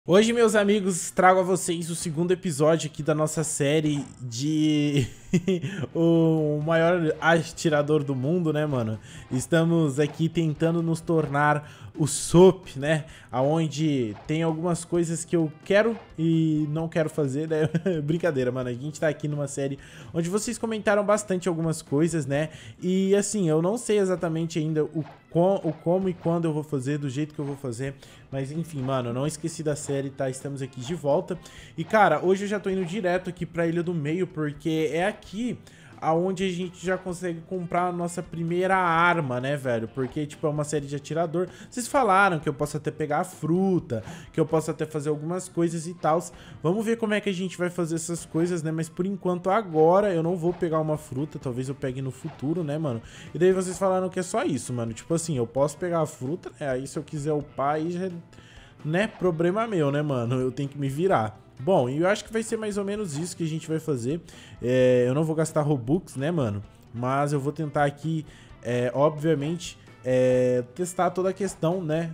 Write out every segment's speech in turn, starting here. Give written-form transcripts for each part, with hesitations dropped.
Hoje, meus amigos, trago a vocês o segundo episódio aqui da nossa série de o maior atirador do mundo, né, mano? Estamos aqui tentando nos tornar o SOP, né? Aonde tem algumas coisas que eu quero e não quero fazer, né? Brincadeira, mano. A gente tá aqui numa série onde vocês comentaram bastante algumas coisas, né? E assim, eu não sei exatamente ainda o como e quando eu vou fazer, do jeito que eu vou fazer. Mas enfim, mano, eu não esqueci da série, tá? Estamos aqui de volta. E cara, hoje eu já tô indo direto aqui pra Ilha do Meio, porque é aqui aonde a gente já consegue comprar a nossa primeira arma, né, velho? Porque, tipo, é uma série de atirador. Vocês falaram que eu posso até pegar a fruta, que eu posso até fazer algumas coisas e tal. Vamos ver como é que a gente vai fazer essas coisas, né? Mas por enquanto, agora, eu não vou pegar uma fruta. Talvez eu pegue no futuro, né, mano? E daí vocês falaram que é só isso, mano. Tipo assim, eu posso pegar a fruta, né? Aí se eu quiser upar, aí já... né? Problema meu, né, mano? Eu tenho que me virar. Bom, e eu acho que vai ser mais ou menos isso que a gente vai fazer. Eu não vou gastar Robux, né, mano? Mas eu vou tentar aqui, obviamente, testar toda a questão, né,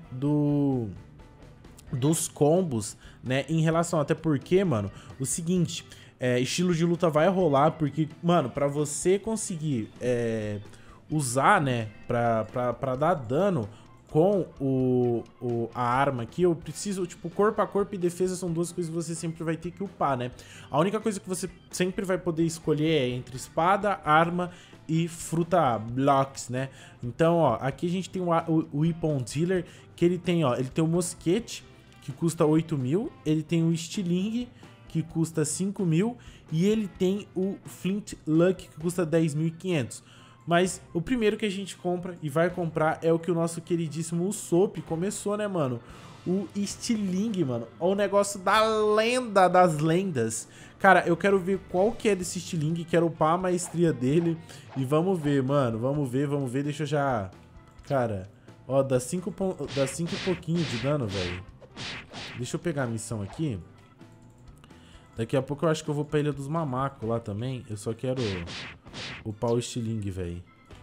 dos combos, né, em relação... Até porque, mano, o seguinte, estilo de luta vai rolar, porque, mano, pra você conseguir usar, né, pra dar dano com a arma aqui, eu preciso, tipo, corpo a corpo e defesa são duas coisas que você sempre vai ter que upar, né? A única coisa que você sempre vai poder escolher é entre espada, arma e fruta blocks, né? Então, ó, aqui a gente tem o Weapon Dealer, que ele tem, ó, ele tem o mosquete, que custa 8 mil, ele tem o estilingue, que custa 5 mil, e ele tem o Flint Luck, que custa 10.500. Mas o primeiro que a gente compra e vai comprar é o que o nosso queridíssimo Usopp começou, né, mano? O estilingue, mano. O negócio da lenda das lendas. Cara, eu quero ver qual que é desse estilingue, quero upar a maestria dele. E vamos ver, mano. Vamos ver. Deixa eu já... Cara, ó, dá 5 e pouquinho de dano, velho. Deixa eu pegar a missão aqui. Daqui a pouco eu acho que eu vou pra Ilha dos Mamacos lá também. Eu só quero upar o estilingue, velho.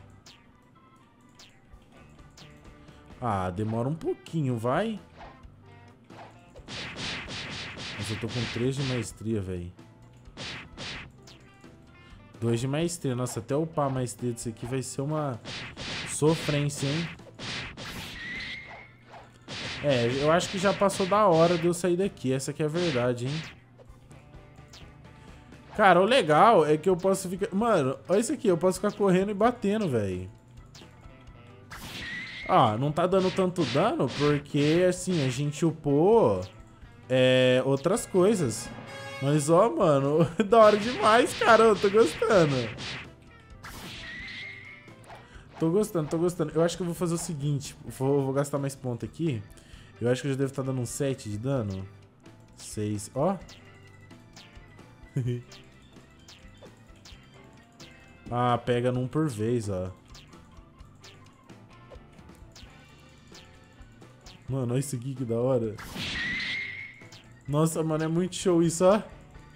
Ah, demora um pouquinho, vai. Mas eu tô com 3 de maestria, velho. 2 de maestria. Nossa, até upar a maestria disso aqui vai ser uma sofrência, hein? Eu acho que já passou da hora de eu sair daqui. Essa aqui é a verdade, hein? Cara, o legal é que eu posso ficar... Mano, olha isso aqui. Eu posso ficar correndo e batendo, velho. Ah, não tá dando tanto dano porque, assim, a gente upou outras coisas. Mas, ó, mano, da hora demais, cara. Eu tô gostando. Tô gostando. Eu acho que eu vou fazer o seguinte. Vou gastar mais ponto aqui. Eu acho que eu já devo estar dando um 7 de dano. 6, ó. Ah, pega num por vez, ó. Mano, olha isso aqui que da hora. Nossa, mano, é muito show isso, ó.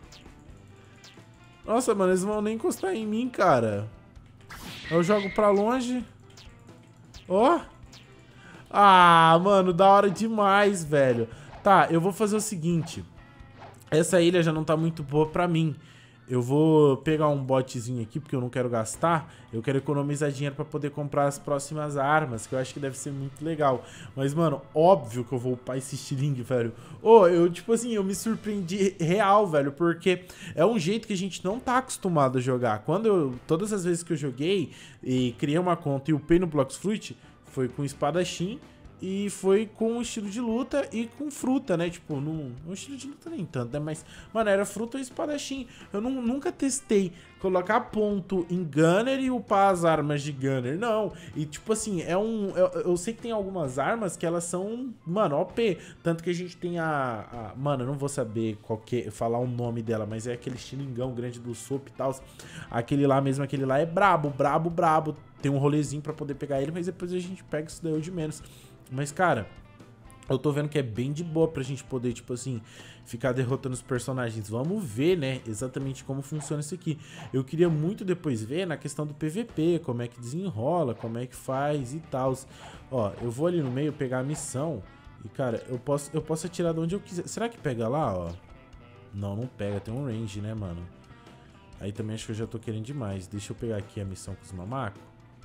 Nossa, mano, eles não vão nem encostar em mim, cara. Eu jogo pra longe. Ó. Ah, mano, da hora demais, velho. Tá, eu vou fazer o seguinte. Essa ilha já não tá muito boa pra mim. Eu vou pegar um botezinho aqui, porque eu não quero gastar. Eu quero economizar dinheiro pra poder comprar as próximas armas, que eu acho que deve ser muito legal. Mas, mano, óbvio que eu vou upar esse estilingue, velho. Eu, tipo assim, eu me surpreendi real, velho, porque é um jeito que a gente não tá acostumado a jogar. Todas as vezes que eu joguei e criei uma conta e upei no Blox Fruit, foi com espadachim. E foi com estilo de luta e com fruta, né? Tipo, no estilo de luta nem tanto, né? Mas, mano, era fruta ou espadachim. Eu nunca testei colocar ponto em Gunner e upar as armas de Gunner. Não. E, tipo assim, eu sei que tem algumas armas que elas são, mano, OP. Tanto que a gente tem mano, eu não vou saber falar o nome dela, mas é aquele estilingão grande do Usopp e tal. Aquele lá é brabo. Tem um rolezinho pra poder pegar ele, mas depois a gente pega isso daí de menos. Mas, cara, eu tô vendo que é bem de boa pra gente poder, tipo assim, ficar derrotando os personagens. Vamos ver, né, exatamente como funciona isso aqui. Eu queria muito depois ver na questão do PVP, como é que desenrola, como é que faz e tal. Ó, eu vou ali no meio pegar a missão E, cara, eu posso atirar de onde eu quiser. Será que pega lá, ó? Não, não pega. Tem um range, né, mano? Aí também acho que eu já tô querendo demais. Deixa eu pegar aqui a missão com os mamacos.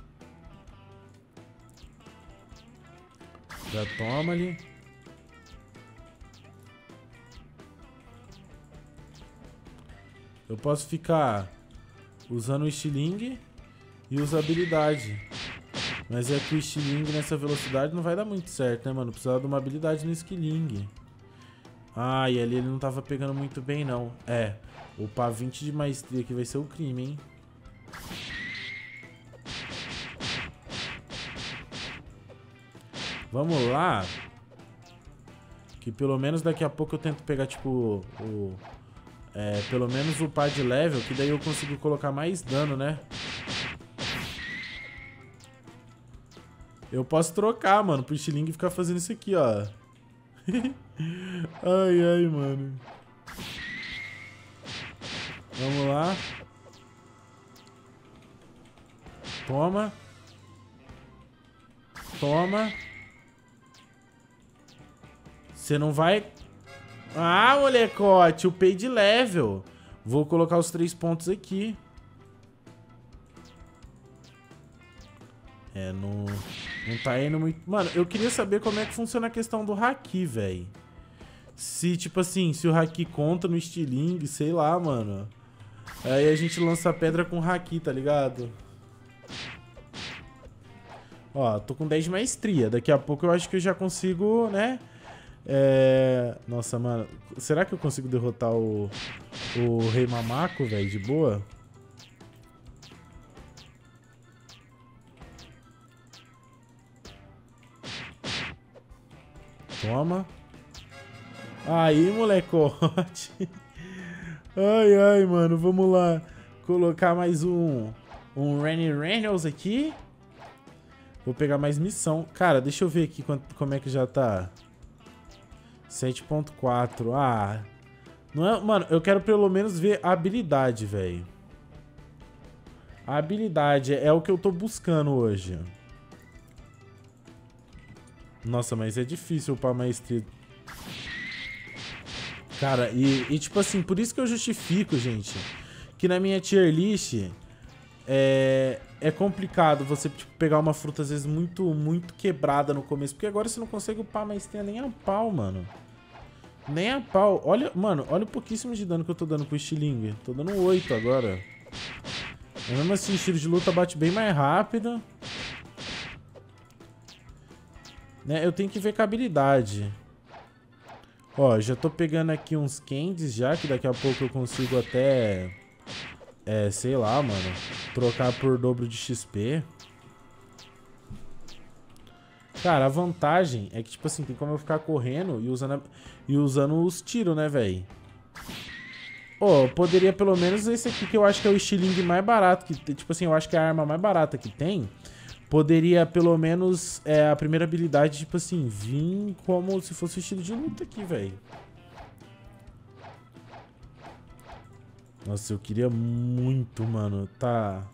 Já toma ali. Eu posso ficar usando o estilingue e usabilidade. Mas é que o estilingue nessa velocidade não vai dar muito certo, né, mano? Precisava de uma habilidade no estilingue. Ah, e ali ele não tava pegando muito bem, não. É, upar 20 de maestria aqui vai ser o crime, hein? Vamos lá. Que pelo menos daqui a pouco eu tento pegar, tipo, pelo menos upar de level, que daí eu consigo colocar mais dano, né? Eu posso trocar, mano, pro estilingue ficar fazendo isso aqui, ó. Ai, ai, mano. Vamos lá. Toma. Toma. Você não vai... Ah, molecote, upei de level. Vou colocar os 3 pontos aqui. É, não tá indo muito... Mano, eu queria saber como é que funciona a questão do haki, velho. Se, tipo assim, se o haki conta no estilingue, sei lá, mano. Aí a gente lança a pedra com haki, tá ligado? Ó, tô com 10 de maestria. Daqui a pouco eu acho que eu já consigo, né? Nossa, mano. Será que eu consigo derrotar o Rei Mamaco, velho, de boa? Toma. Aí, molecote. Ai, ai, mano. Vamos lá. Colocar mais um Rennie Reynolds aqui. Vou pegar mais missão. Cara, deixa eu ver aqui como é que já tá. 7.4. Ah. Não é, mano, eu quero pelo menos ver a habilidade, velho. A habilidade é o que eu tô buscando hoje. Nossa, mas é difícil upar maestria. Cara, e tipo assim, por isso que eu justifico, gente, que na minha tier list é complicado você tipo, pegar uma fruta às vezes muito quebrada no começo, porque agora você não consegue upar maestria nem a pau, mano. Nem a pau. Olha, mano, olha o pouquíssimo de dano que eu tô dando com o estilingue. Tô dando 8 agora. Mas mesmo assim, o estilo de luta bate bem mais rápido. Né, eu tenho que ver com a habilidade. Ó, já tô pegando aqui uns candies já, que daqui a pouco eu consigo até... sei lá, mano. Trocar por dobro de XP. Cara, a vantagem é que, tipo assim, tem como eu ficar correndo e usando os tiros, né, velho? Pô, poderia pelo menos esse aqui que eu acho que é o estilingue mais barato. Que, tipo assim, eu acho que é a arma mais barata que tem. Poderia, pelo menos, a primeira habilidade, tipo assim, vir como se fosse o estilo de luta aqui, velho. Nossa, eu queria muito, mano, tá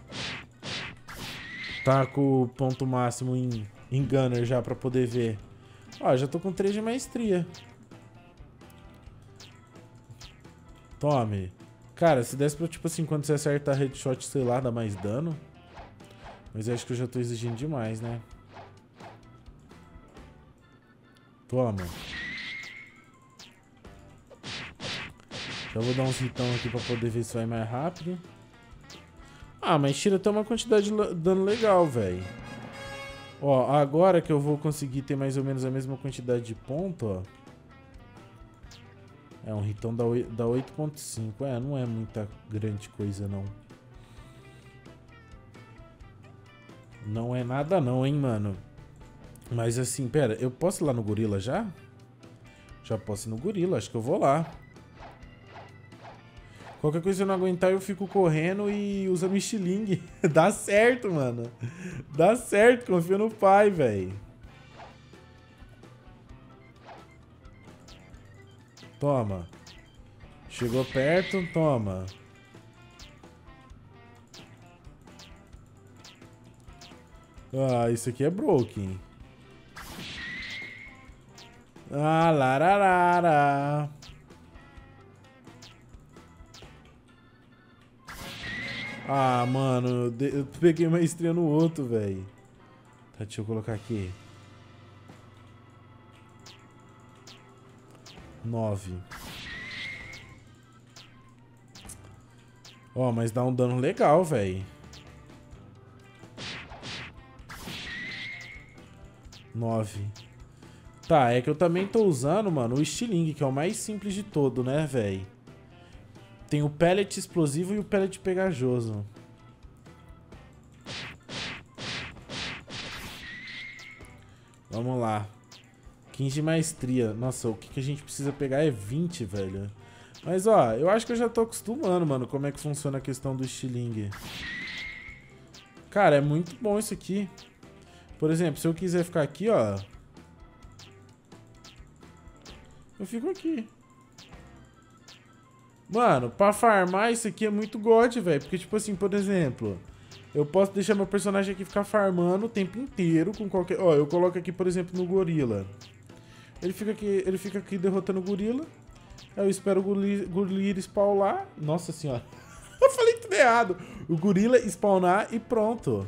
com o ponto máximo em Gunner já pra poder ver. Ó, já tô com 3 de maestria. Tome. Cara, se desse pra, tipo assim, quando você acertar headshot, sei lá, dá mais dano. Mas eu acho que eu já tô exigindo demais, né? Toma. Já vou dar uns hitão aqui pra poder ver se vai mais rápido. Ah, mas tira até uma quantidade de dano legal, velho. Ó, agora que eu vou conseguir ter mais ou menos a mesma quantidade de ponto, ó. É, um hitão dá 8.5. Não é muita grande coisa, não. Não é nada não, hein, mano. Mas assim, pera, eu posso ir lá no gorila já? Já posso ir no gorila, acho que eu vou lá. Qualquer coisa que eu não aguentar, eu fico correndo e usando estilingue. Dá certo, mano. Dá certo, confia no pai, velho. Toma. Chegou perto, toma. Ah, isso aqui é broken. Ah, lararara. Ah, mano, eu peguei maestria no outro, velho. Tá, deixa eu colocar aqui. 9. Ó, mas dá um dano legal, velho. 9. Tá, é que eu também tô usando, mano, o estilingue, que é o mais simples de todo, né, velho? Tem o pellet explosivo e o pellet pegajoso. Vamos lá. 15 de maestria. Nossa, o que a gente precisa pegar é 20, velho. Mas, ó, eu acho que eu já tô acostumando, mano, como é que funciona a questão do estilingue. Cara, é muito bom isso aqui. Por exemplo, se eu quiser ficar aqui, ó... eu fico aqui. Mano, pra farmar isso aqui é muito god, velho. Porque, tipo assim, por exemplo... eu posso deixar meu personagem aqui ficar farmando o tempo inteiro com qualquer... ó, eu coloco aqui, por exemplo, no gorila. Ele fica aqui derrotando o gorila. Aí eu espero o gorila spawnar. Nossa senhora. Eu falei tudo errado. O gorila spawnar e pronto.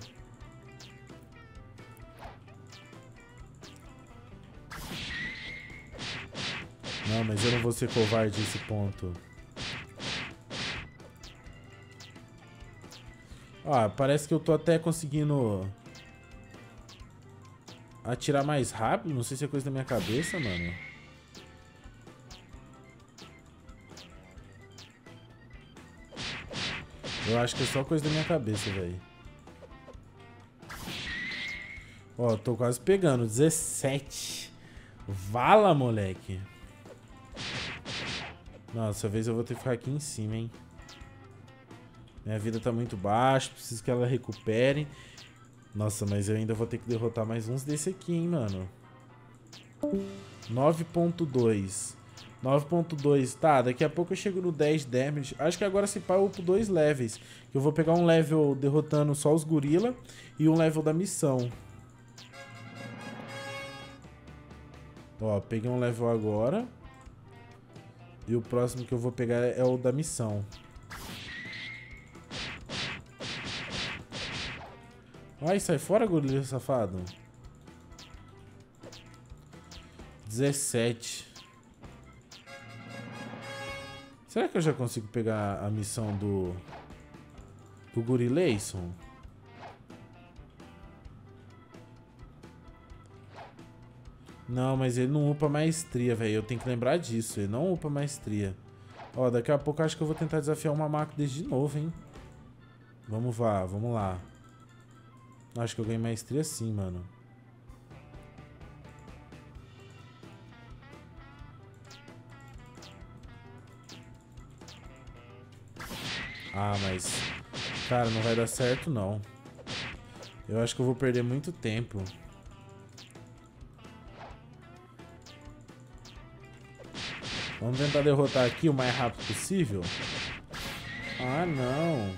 Não, mas eu não vou ser covarde nesse ponto. Ah, parece que eu tô até conseguindo atirar mais rápido. Não sei se é coisa da minha cabeça, mano. Eu acho que é só coisa da minha cabeça, velho. Ó, tô quase pegando. 17. Vala, moleque. Nossa, dessa vez eu vou ter que ficar aqui em cima, hein. Minha vida tá muito baixa, preciso que ela recupere. Nossa, mas eu ainda vou ter que derrotar mais uns desse aqui, hein, mano. 9.2. 9.2. Tá, daqui a pouco eu chego no 10 damage. Acho que agora se pá eu upo 2 levels. Que eu vou pegar um level derrotando só os gorila e um level da missão. Ó, peguei um level agora. E o próximo que eu vou pegar é o da missão. Ai, sai fora, gorila safado. 17. Será que eu já consigo pegar a missão do Gorileison? Não, mas ele não upa maestria, velho. Eu tenho que lembrar disso. Ele não upa maestria. Ó, daqui a pouco eu acho que eu vou tentar desafiar uma Mamaco de novo, hein? Vamos lá. Acho que eu ganhei maestria sim, mano. Ah, mas... cara, não vai dar certo, não. Eu acho que eu vou perder muito tempo. Vamos tentar derrotar aqui o mais rápido possível. Ah, não.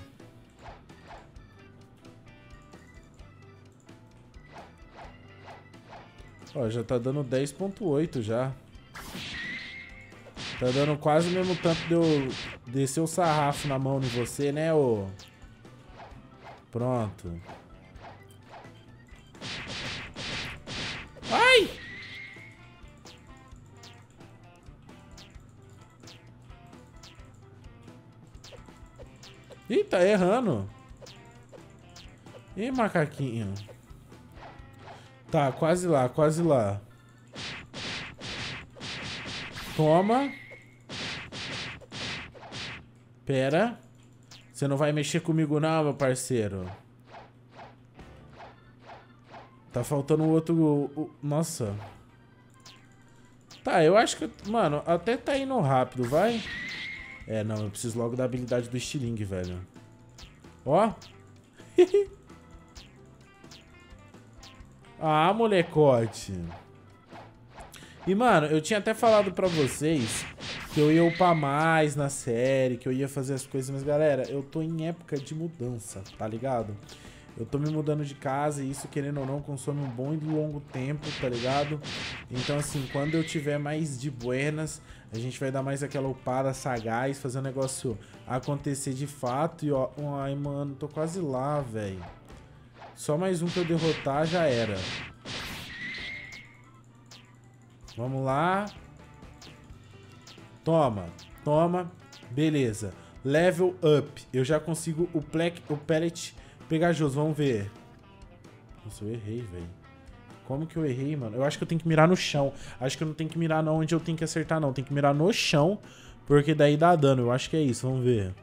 Ó, já tá dando 10.8 já. Tá dando quase o mesmo tanto de eu descer o sarrafo na mão de você, né, ô? Pronto. Ai! Ih, tá errando. Ih, macaquinho. Tá, quase lá, quase lá. Toma. Pera. Você não vai mexer comigo não, meu parceiro. Tá faltando o outro... nossa. Tá, eu acho que... mano, até tá indo rápido, vai. É, não, eu preciso logo da habilidade do estilingue, velho. Ó. Ah, molecote. E, mano, eu tinha até falado pra vocês que eu ia upar mais na série, que eu ia fazer as coisas, mas, galera, eu tô em época de mudança, tá ligado? Eu tô me mudando de casa e isso, querendo ou não, consome um bom e longo tempo, tá ligado? Então, assim, quando eu tiver mais de buenas, a gente vai dar mais aquela upada sagaz, fazer o negócio acontecer de fato. E, ó, ai, mano, tô quase lá, velho. Só mais um que eu derrotar já era. Vamos lá. Toma, toma. Beleza. Level up. Eu já consigo o pellet pegajoso. Vamos ver. Nossa, eu errei, velho. Como que eu errei, mano? Eu acho que eu tenho que mirar no chão. Acho que eu não tenho que mirar não onde eu tenho que acertar, não. Tem que mirar no chão, porque daí dá dano. Eu acho que é isso. Vamos ver.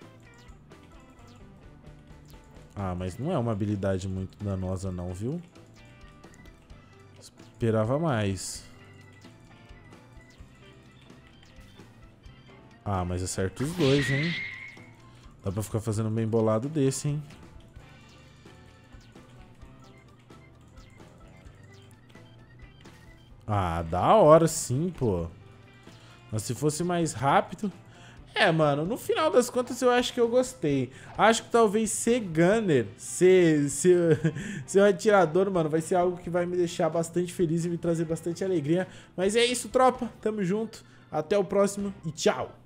Ah, mas não é uma habilidade muito danosa, não, viu? Esperava mais. Ah, mas acerta os dois, hein? Dá pra ficar fazendo bem bolado desse, hein? Ah, da hora sim, pô. Mas se fosse mais rápido... É, mano, no final das contas eu acho que eu gostei. Acho que talvez ser gunner, ser um atirador, mano, vai ser algo que vai me deixar bastante feliz e me trazer bastante alegria. Mas é isso, tropa. Tamo junto. Até o próximo e tchau.